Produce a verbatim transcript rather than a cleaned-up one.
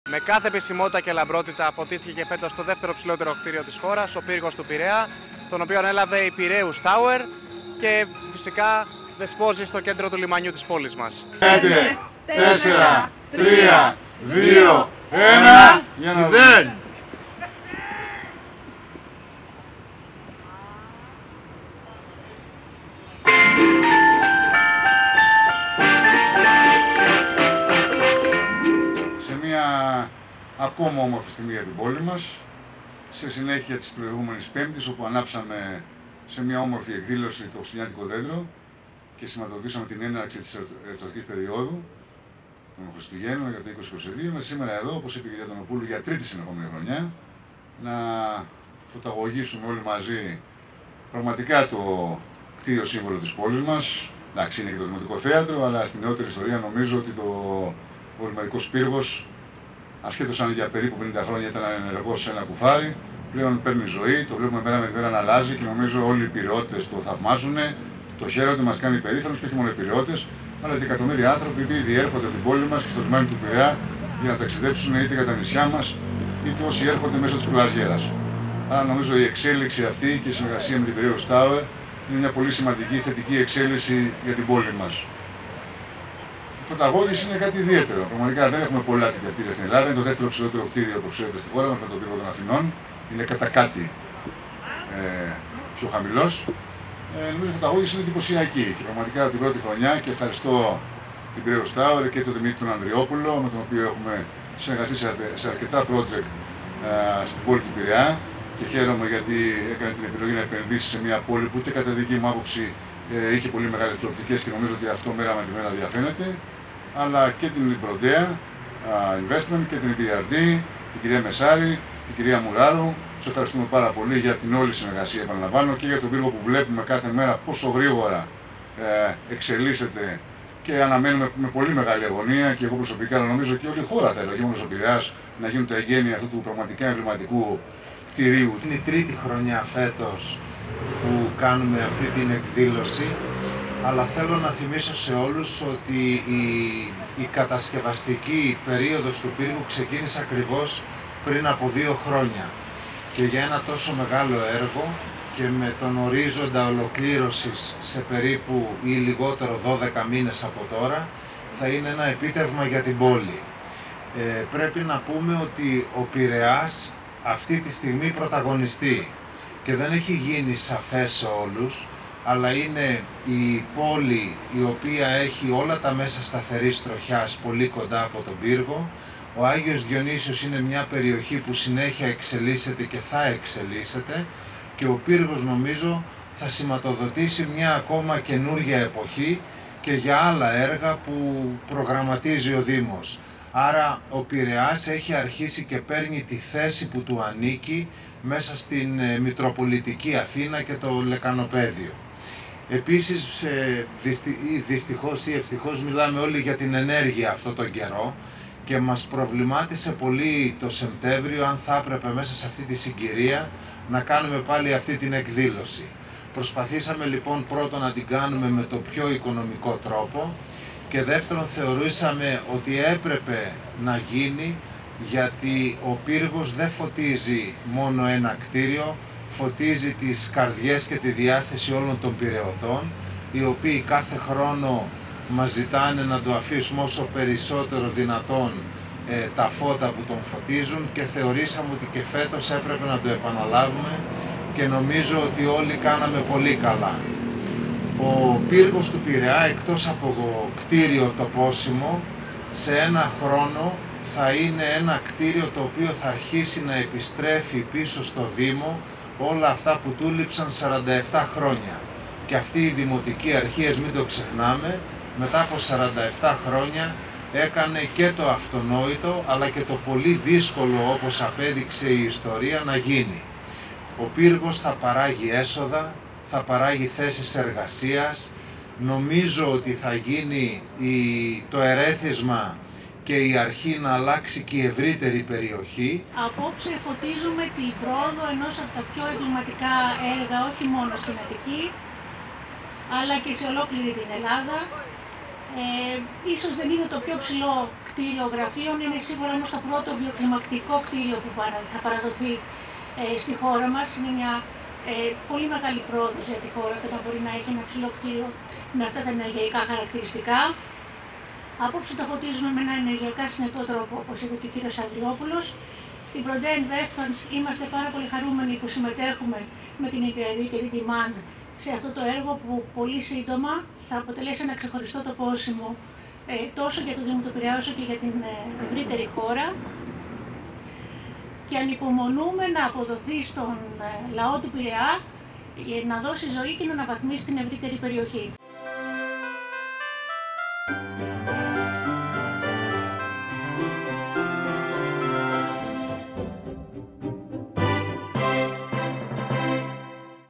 Με κάθε επισημότητα και λαμπρότητα φωτίστηκε και φέτος το δεύτερο ψηλότερο κτίριο της χώρας, ο πύργος του Πειραιά, τον οποίο έλαβε η Πειραίους Tower και φυσικά δεσπόζει στο κέντρο του λιμανιού της πόλης μας. πέντε, τέσσερα, τρία, δύο, ένα, μηδέν. Ακόμα όμορφη στιγμή για την πόλη μας, σε συνέχεια της προηγούμενης Πέμπτης, όπου ανάψαμε σε μια όμορφη εκδήλωση το χριστουγεννιάτικο δέντρο και σηματοδοτήσαμε την έναρξη της εορταστικής περίοδου των Χριστουγέννων για το είκοσι είκοσι δύο. Με σήμερα εδώ, όπως είπε η κυρία Τονοπούλου, για τρίτη συνεχόμενη χρονιά, να φωταγωγήσουμε όλοι μαζί πραγματικά το κτίριο σύμβολο της πόλης μας. Εντάξει, είναι και το Δημοτικό Θέατρο, αλλά στην νεότερη ιστορία νομίζω ότι το ο Λιμανικός Πύργος, ασχέτως αν για περίπου πενήντα χρόνια ήταν ενεργός σε ένα κουφάρι, πλέον παίρνει ζωή, το βλέπουμε μέρα με τη μέρα να αλλάζει και νομίζω όλοι οι πειραιώτες το θαυμάζουν, το χαίρονται, μας κάνει περήφανος και όχι μόνο οι πειραιώτες, αλλά και εκατομμύρια άνθρωποι που διέρχονται από την πόλη μας και στο λιμάνι του Πειραιά για να ταξιδέψουν είτε για τα νησιά μας είτε όσοι έρχονται μέσω της κρουαζιέρας. Άρα νομίζω η εξέλιξη αυτή και η συνεργασία με την Πειραίους Tower είναι μια πολύ σημαντική θετική εξέλιξη για την πόλη μας. Η φωταγώγηση είναι κάτι ιδιαίτερο. Πραγματικά δεν έχουμε πολλά τέτοια κτίρια στην Ελλάδα. Είναι το δεύτερο ψηλότερο κτίριο που ξέρετε στη χώρα μας με τον πύργο των Αθηνών. Είναι κατά κάτι ε, πιο χαμηλός. Ε, νομίζω η φωταγώγηση είναι εντυπωσιακή και πραγματικά την πρώτη χρονιά και ευχαριστώ την Πειραίους Tower και τον Δημήτρη τον Ανδριόπουλο με τον οποίο έχουμε συνεργαστεί σε αρκετά project ε, στην πόλη του Πειραιά και χαίρομαι γιατί έκανε την επιλογή να επενδύσει σε μια πόλη που ούτε κατά δική μου άποψη ε, είχε πολύ μεγάλες προοπτικές και νομίζω ότι αυτό μέρα με τη μέρα διαφαίνεται, αλλά και την Μπροντέα uh, Investment και την ι μπι αρ ντι, την κυρία Μεσάρη, την κυρία Μουράρου. Τους ευχαριστούμε πάρα πολύ για την όλη συνεργασία, επαναλαμβάνω, και για τον πύργο που βλέπουμε κάθε μέρα πόσο γρήγορα ε, εξελίσσεται και αναμένουμε με πολύ μεγάλη αγωνία και εγώ προσωπικά, αλλά νομίζω και όλη η χώρα θέλω, όχι μόνο ο Πειραιάς, να γίνουν τα εγγένεια αυτού του πραγματικά εμβληματικού κτηρίου. Είναι η τρίτη χρονιά φέτος που κάνουμε αυτή την εκδήλωση, αλλά θέλω να θυμίσω σε όλους ότι η, η κατασκευαστική περίοδος του πύργου ξεκίνησε ακριβώς πριν από δύο χρόνια και για ένα τόσο μεγάλο έργο και με τον ορίζοντα ολοκλήρωσης σε περίπου ή λιγότερο δώδεκα μήνες από τώρα θα είναι ένα επίτευγμα για την πόλη. Ε, πρέπει να πούμε ότι ο Πειραιάς αυτή τη στιγμή πρωταγωνιστεί και δεν έχει γίνει σαφές σε όλους, αλλά είναι η πόλη η οποία έχει όλα τα μέσα σταθερής τροχιάς πολύ κοντά από τον πύργο. Ο Άγιος Διονύσιος είναι μια περιοχή που συνέχεια εξελίσσεται και θα εξελίσσεται και ο πύργος νομίζω θα σηματοδοτήσει μια ακόμα καινούργια εποχή και για άλλα έργα που προγραμματίζει ο Δήμος. Άρα ο Πειραιάς έχει αρχίσει και παίρνει τη θέση που του ανήκει μέσα στην Μητροπολιτική Αθήνα και το Λεκανοπαίδιο. Επίσης, δυστυχώς ή ευτυχώς μιλάμε όλοι για την ενέργεια αυτό τον καιρό και μας προβλημάτισε πολύ το Σεπτέμβριο αν θα έπρεπε μέσα σε αυτή τη συγκυρία να κάνουμε πάλι αυτή την εκδήλωση. Προσπαθήσαμε λοιπόν πρώτον να την κάνουμε με το πιο οικονομικό τρόπο και δεύτερον θεωρήσαμε ότι έπρεπε να γίνει γιατί ο πύργος δεν φωτίζει μόνο ένα κτίριο, φωτίζει τις καρδιές και τη διάθεση όλων των πειραιωτών, οι οποίοι κάθε χρόνο μας ζητάνε να το αφήσουμε όσο περισσότερο δυνατόν ε, τα φώτα που τον φωτίζουν και θεωρήσαμε ότι και φέτος έπρεπε να το επαναλάβουμε και νομίζω ότι όλοι κάναμε πολύ καλά. Ο πύργος του Πειραιά, εκτός από κτίριο τοπόσιμο, σε ένα χρόνο θα είναι ένα κτίριο το οποίο θα αρχίσει να επιστρέφει πίσω στο Δήμο όλα αυτά που του λείψαν σαράντα επτά χρόνια. Και αυτή η Δημοτική Αρχή, ας μην το ξεχνάμε, μετά από σαράντα επτά χρόνια έκανε και το αυτονόητο αλλά και το πολύ δύσκολο, όπως απέδειξε η ιστορία, να γίνει. Ο πύργος θα παράγει έσοδα, θα παράγει θέσεις εργασίας. Νομίζω ότι θα γίνει η, το ερέθισμα και η αρχή να αλλάξει και η ευρύτερη περιοχή. Απόψε φωτίζουμε την πρόοδο ενός από τα πιο εμβληματικά έργα, όχι μόνο στην Αττική, αλλά και σε ολόκληρη την Ελλάδα. Ε, ίσως δεν είναι το πιο ψηλό κτίριο γραφείων, είναι σίγουρα όμως το πρώτο βιοκλιμακτικό κτίριο που θα παραδοθεί ε, στη χώρα μας. Είναι μια ε, πολύ μεγάλη πρόοδος για τη χώρα το να μπορεί να έχει ένα ψηλό κτίριο με αυτά τα ενεργειακά χαρακτηριστικά. Απόψε το φωτίζουμε με ένα ενεργειακά συνετό τρόπο, όπως είπε και ο κύριος Ανδριόπουλος. Στην Prodea Investments είμαστε πάρα πολύ χαρούμενοι που συμμετέχουμε με την ι πι αρ ντι και την Demand σε αυτό το έργο που πολύ σύντομα θα αποτελέσει ένα ξεχωριστό τοπόσιμο ε, τόσο για το Δήμο του Πειραιά όσο και για την ε, ευρύτερη χώρα. Και ανυπομονούμε να αποδοθεί στον ε, λαό του Πειραιά, ε, να δώσει ζωή και να αναβαθμίσει την ευρύτερη περιοχή.